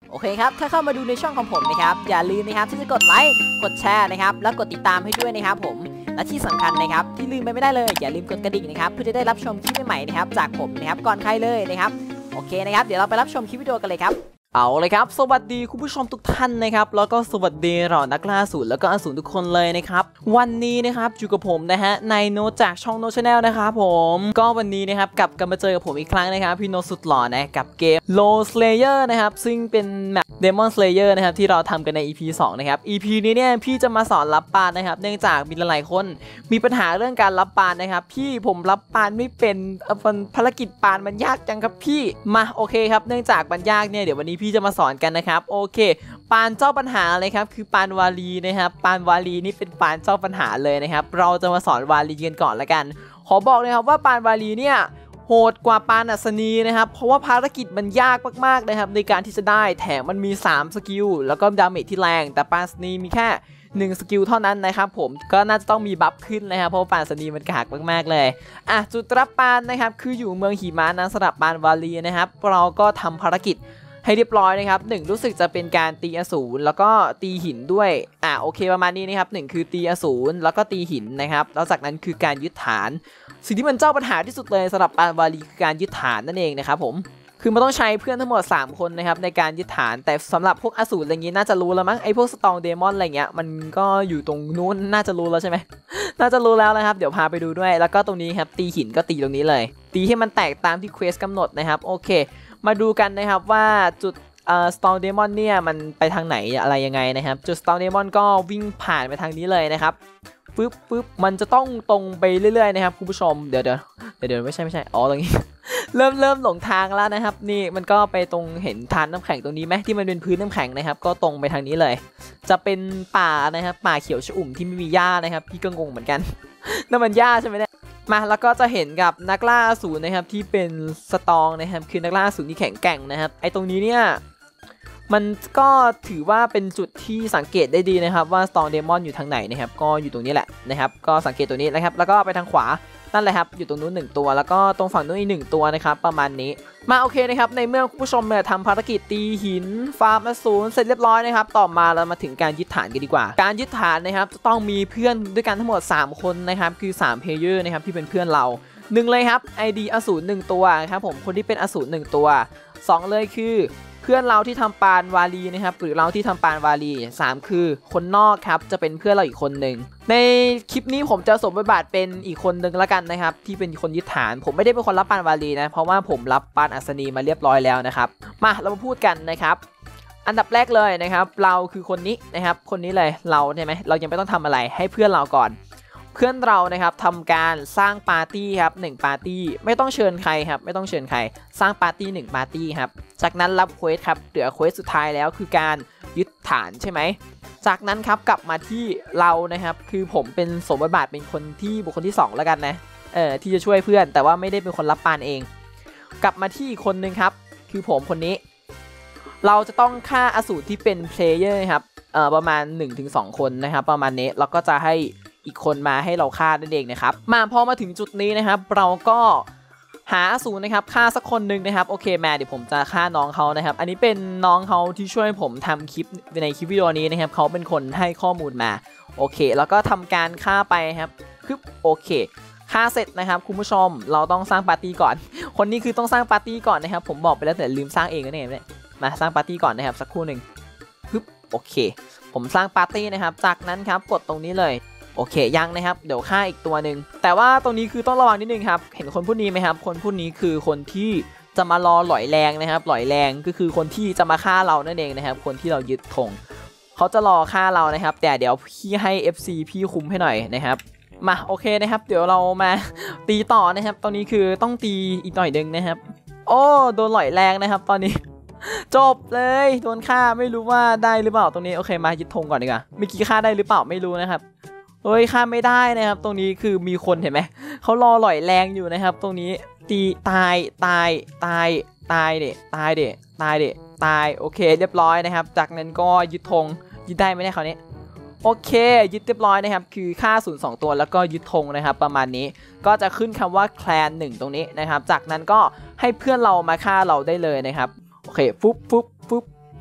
โอเคครับถ้าเข้ามาดูในช่องของผมนะครับอย่าลืมนะครับที่จะกดไลค์กดแชร์นะครับแล้วกดติดตามให้ด้วยนะครับผมและที่สำคัญนะครับที่ลืมไปไม่ได้เลยอย่าลืมกดกระดิ่งนะครับเพื่อจะได้รับชมคลิปใหม่ๆนะครับจากผมนะครับก่อนใครเลยนะครับโอเคนะครับเดี๋ยวเราไปรับชมคลิปวิดีโอกันเลยครับเอาเลยครับสวัสดีคุณผู้ชมทุกท่านนะครับแล้วก็สวัสดีเรานักล่าอสูรแล้วก็อสูรทุกคนเลยนะครับวันนี้นะครับอยู่กับผมนะฮะในโนจากช่องโนชาแนลนะครับผมก็วันนี้นะครับกลับกันมาเจอกับผมอีกครั้งนะครับพี่โนสุดหล่อนะกับเกม Low Slayer นะครับซึ่งเป็นแมป Demon Slayer นะครับที่เราทำกันใน EP 2 นะครับ EP นี้เนี่ยพี่จะมาสอนรับปานนะครับเนื่องจากมีหลายคนมีปัญหาเรื่องการรับปานนะครับพี่ผมรับปานไม่เป็นภารกิจปานมันยากจังครับพี่มาโอเคครับเนื่องจากมันยากเนี่ยเดี๋ยววันนี้พี่จะมาสอนกันนะครับโอเคปานเจ้าปัญหาเลยครับคือปานวาลีนะครับปานวาลีนี่เป็นปานเจ้าปัญหาเลยนะครับเราจะมาสอนวาลีกันก่อนละกันขอบอกเลยครับว่าปานวาลีเนี่ยโหดกว่าปานอัศนีนะครับเพราะว่าภารกิจมันยากมากๆนะครับในการที่จะได้แถมมันมี3สกิลแล้วก็ดาเมจที่แรงแต่ปานอัศนีมีแค่1สกิลเท่านั้นนะครับผมก็น่าจะต้องมีบัฟขึ้นนะครับเพราะปานอัศนีมันกากมากๆเลยจุดรับปานนะครับคืออยู่เมืองหิมะนะสำหรับปานวาลีนะครับเราก็ทำภารกิจให้เรียบร้อยนะครับ1รู้สึกจะเป็นการตีอสูรแล้วก็ตีหินด้วยโอเคประมาณนี้นะครับ1คือตีอสูรแล้วก็ตีหินนะครับแล้วจากนั้นคือการยึดฐานสิ่งที่มันเจ้าปัญหาที่สุดเลยสำหรับปานวาลีคือการยึดฐานนั่นเองนะครับผมคือมันต้องใช้เพื่อนทั้งหมด3คนนะครับในการยึดฐานแต่สำหรับพวกอสูรอะไรเงี้ยน่าจะรู้แล้วมั้งไอพวกสตองเดมอนอะไรเงี้ยมันก็อยู่ตรงนู้นน่าจะรู้แล้วใช่ไหม น่าจะรู้แล้วนะครับเดี๋ยวพาไปดูด้วยแล้วก็ตรงนี้ครับตีหินก็ตีตรงนี้เลยตีให้มันแตกตามที่เควสกำหนดนะครับโอเคมาดูกันนะครับว่าจุดStorm Demon เนี่ยมันไปทางไหนอะไรยังไงนะครับจุด Storm Demon ก็วิ่งผ่านไปทางนี้เลยนะครับปึ๊บมันจะต้องตรงไปเรื่อยๆนะครับคุณผู้ชมเดี๋ยวไม่ใช่อ๋อตรงนี้ เริ่มหลงทางแล้วนะครับนี่มันก็ไปตรงเห็นทานน้ำแข็งตรงนี้ไหมที่มันเป็นพื้นน้ำแข็งนะครับก็ตรงไปทางนี้เลยจะเป็นป่านะครับป่าเขียวชอุ่มที่ไม่มีหญ้านะครับพี่ก็งงเหมือนกัน นั่นมันหญ้าใช่ไหมเนี่ยมาแล้วก็จะเห็นกับนักล่าอสูรนะครับที่เป็นสตองนะครับคือนักล่าอสูรที่แข็งแกร่งนะครับไอตรงนี้เนี่ยมันก็ถือว่าเป็นจุดที่สังเกตได้ดีนะครับว่า Storm Demon อยู่ทางไหนนะครับก็อยู่ตรงนี้แหละนะครับก็สังเกตตัวนี้นะครับแล้วก็ไปทางขวานั่นแหละครับอยู่ตรงนู้น1ตัวแล้วก็ตรงฝั่งนู้นอีก1ตัวนะครับประมาณนี้มาโอเคนะครับในเมื่อคุณผู้ชมเนี่ยทำภารกิจตีหินฟาร์มอสูรเสร็จเรียบร้อยนะครับต่อมาเรามาถึงการยึดฐานกันดีกว่าการยึดฐานนะครับจะต้องมีเพื่อนด้วยกันทั้งหมด3คนนะครับคือ3เพลเยอร์นะครับที่เป็นเพื่อนเรา1เลยครับ ID อสูร1ตัวครับผมคนที่เป็นอสูร1ตัว2เลยคือเพื่อนเราที่ทำปานวาลีนะครับหรือเราที่ทำปานวาลี3คือคนนอกครับจะเป็นเพื่อนเราอีกคนหนึ่งในคลิปนี้ผมจะสวมบทบาทเป็นอีกคนหนึ่งละกันนะครับที่เป็นคนยึดฐานผมไม่ได้เป็นคนรับปานวาลีนะเพราะว่าผมรับปานอัศนีมาเรียบร้อยแล้วนะครับมาเรามาพูดกันนะครับอันดับแรกเลยนะครับเราคือคนนี้นะครับคนนี้เลยเราใช่ไหมเรายังไม่ต้องทำอะไรให้เพื่อนเราก่อนเพื่อนเรานะครับทำการสร้างปาร์ตี้ครับ1ปาร์ตี้ไม่ต้องเชิญใครครับไม่ต้องเชิญใครสร้างปาร์ตี้1ปาร์ตี้ครับจากนั้นรับเควสครับเหลือเควสสุดท้ายแล้วคือการยึดฐานใช่ไหมจากนั้นครับกลับมาที่เรานะครับคือผมเป็นสมบทบาทเป็นคนที่บุคคลที่2แล้วกันนะที่จะช่วยเพื่อนแต่ว่าไม่ได้เป็นคนรับปานเองกลับมาที่อีกคนนึงครับคือผมคนนี้เราจะต้องฆ่าอสูรที่เป็นเพลเยอร์ครับประมาณ 1-2 คนนะครับประมาณนี้เราก็จะให้อีกคนมาให้เราฆ่านั่นเองนะครับพอมาถึงจุดนี้นะครับเราก็หาอสูรนะครับฆ่าสักคนหนึ่งนะครับโอเคแม่เดี๋ยวผมจะฆ่าน้องเขานะครับอันนี้เป็นน้องเขาที่ช่วยผมทำคลิปในคลิปวิดีโอนี้นะครับเขาเป็นคนให้ข้อมูลมาโอเคแล้วก็ทำการฆ่าไปครับปึ๊บโอเคฆ่าเสร็จนะครับคุณผู้ชมเราต้องสร้างปาร์ตี้ก่อนคนนี้คือต้องสร้างปาร์ตี้ก่อนนะครับผมบอกไปแล้วแต่ลืมสร้างเองนั่นเองมาสร้างปาร์ตี้ก่อนนะครับสักครู่หนึ่งปึ๊บโอเคผมสร้างปาร์ตี้นะครับจากนั้นครับกดตรงนี้เลยโอเคยังนะครับเดี๋ยวฆ่าอีกตัวหนึ่งแต่ว่าตรงนี้คือต้องระวังนิดนึงครับเห็นคนผู้นี้ไหมครับคนผู้นี้คือคนที่จะมารอหลอยแรงนะครับหลอยแรงก็คือคนที่จะมาฆ่าเรานั่นเองนะครับคนที่เรายึดธงเขาจะรอฆ่าเรานะครับแต่เดี๋ยวพี่ให้ FC พี่คุมให้หน่อยนะครับมาโอเคนะครับเดี๋ยวเรามาตีต่อนะครับตอนนี้คือต้องตีอีกหน่อยนึงนะครับโอ้โดนหลอยแรงนะครับตอนนี้จบเลยโดนฆ่าไม่รู้ว่าได้หรือเปล่าตรงนี้โอเคมายึดธงก่อนดีกว่าเมื่อกี้ฆ่าได้หรือเปล่าไม่รู้นะครับเฮ้ยฆ่าไม่ได้นะครับตรงนี้คือมีคนเห็นไหมเขารอหล่อยแรงอยู่นะครับตรงนี้ตีตายเด็ตายโอเคเรียบร้อยนะครับจากนั้นก็ยึดธงยึดได้ไหมเนี่ยคราวนี้โอเคยึดเรียบร้อยนะครับคือฆ่า0 2ตัวแล้วก็ยึดธงนะครับประมาณนี้ก็จะขึ้นคำว่าแคลน1ตรงนี้นะครับจากนั้นก็ให้เพื่อนเรามาฆ่าเราได้เลยนะครับโอเคฟุ๊บ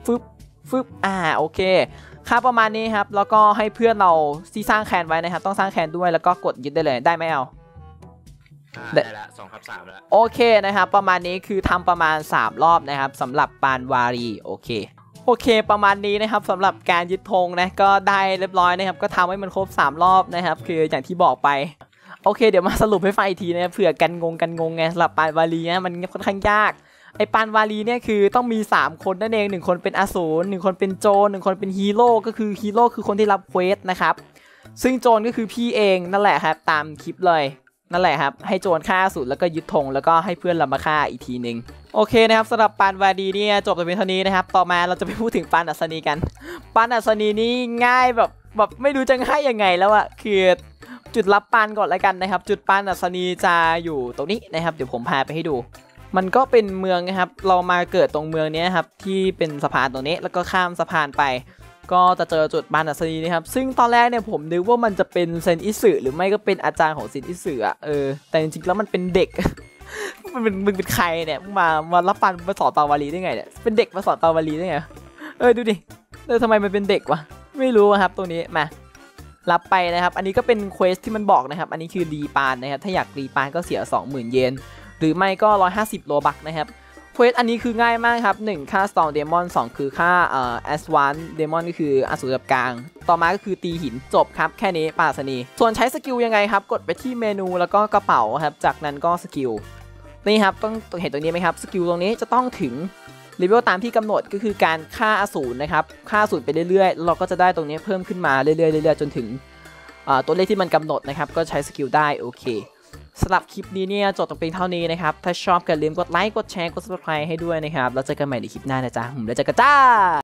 ฟึบโอเคค่าประมาณนี้ครับแล้วก็ให้เพื่อนเราที่สร้างแคนไว้นะครับต้องสร้างแคนด้วยแล้วก็กดยึดได้เลยได้ไหมเอาได้ละ2/3แล้วโอเคนะครับประมาณนี้คือทำประมาณ3รอบนะครับสำหรับปานวารีโอเคประมาณนี้นะครับสำหรับการยึดธงนะก็ได้เรียบร้อยนะครับก็ทำให้มันครบ3รอบนะครับคืออย่างที่บอกไปโอเคเดี๋ยวมาสรุปให้ฟังอีกทีนะเผื่อกันงงไงสำหรับปานวารีเนี่ยมันค่อนข้างยากไอปานวารีเนี่ยคือต้องมี3คนนั่นเอง1คนเป็นอสูร1คนเป็นโจร1คนเป็นฮีโร่ก็คือฮีโร่คือคนที่รับเควสนะครับซึ่งโจรก็คือพี่เองนั่นแหละครับตามคลิปเลยนั่นแหละครับให้โจรฆ่าอสูรแล้วก็ยึดธงแล้วก็ให้เพื่อนเรามาฆ่าอีกทีนึงโอเคนะครับสำหรับปานวารีเนี่ยจบไปเป็นเท่านี้นะครับต่อมาเราจะไปพูดถึงปานอัศนีกันปานอัศนีนี่ง่ายแบบไม่รู้จะง่ายยังไงแล้วอะคือจุดรับปานก่อนแล้วกันนะครับจุดปานอัศนีจะอยู่ตรงนี้นะครับเดี๋ยวผมพาไปให้ดูมันก็เป็นเมืองนะครับเรามาเกิดตรงเมืองนี้ครับที่เป็นสะพานตรงนี้แล้วก็ข้ามสะพานไปก็จะเจอจุดปานอัศนีนะครับซึ่งตอนแรกเนี่ยผมนึกว่ามันจะเป็นเซนอิสึหรือไม่ก็เป็นอาจารย์ของเซนอิสึอะแต่จริงๆแล้วมันเป็นเด็ก มึงเป็นใครเนี่ยมารับปานมาสอนปานวารีได้ไงเนี่ยเป็นเด็กมาสอนปานวารีได้ไงดูดิทำไมมันเป็นเด็กวะไม่รู้ครับตรงนี้มารับไปนะครับอันนี้ก็เป็นเควสที่มันบอกนะครับอันนี้คือรีปานนะครับถ้าอยากรีปานก็เสีย 20,000 เยนหรือไม่ก็150โลบักนะครับเควสอันนี้คือง่ายมากครับ1ค่า Storm Demon 2คือค่าAdvanced Demon ก็คืออสูรระดับกลางต่อมาก็คือตีหินจบครับแค่นี้ปานอัศนีส่วนใช้สกิลยังไงครับกดไปที่เมนูแล้วก็กระเป๋าครับจากนั้นก็สกิลนี่ครับต้องเห็นตรงนี้ไหมครับสกิลตรงนี้จะต้องถึงเลเวลตามที่กำหนดก็คือการฆ่าอสูรนะครับฆ่าอสูรไปเรื่อยๆเราก็จะได้ตรงนี้เพิ่มขึ้นมาเรื่อยๆจนถึงตัวเลขที่มันกำหนดนะครับก็ใช้สกิลได้โอเคสำหรับคลิปนี้เนี่ยจบตรงเพียงเท่านี้นะครับถ้าชอบอย่าลืมกดไลค์กดแชร์กด subscribe ให้ด้วยนะครับแล้วเจอกันใหม่ในคลิปหน้านะจ๊ะแล้วเจอกันจ้า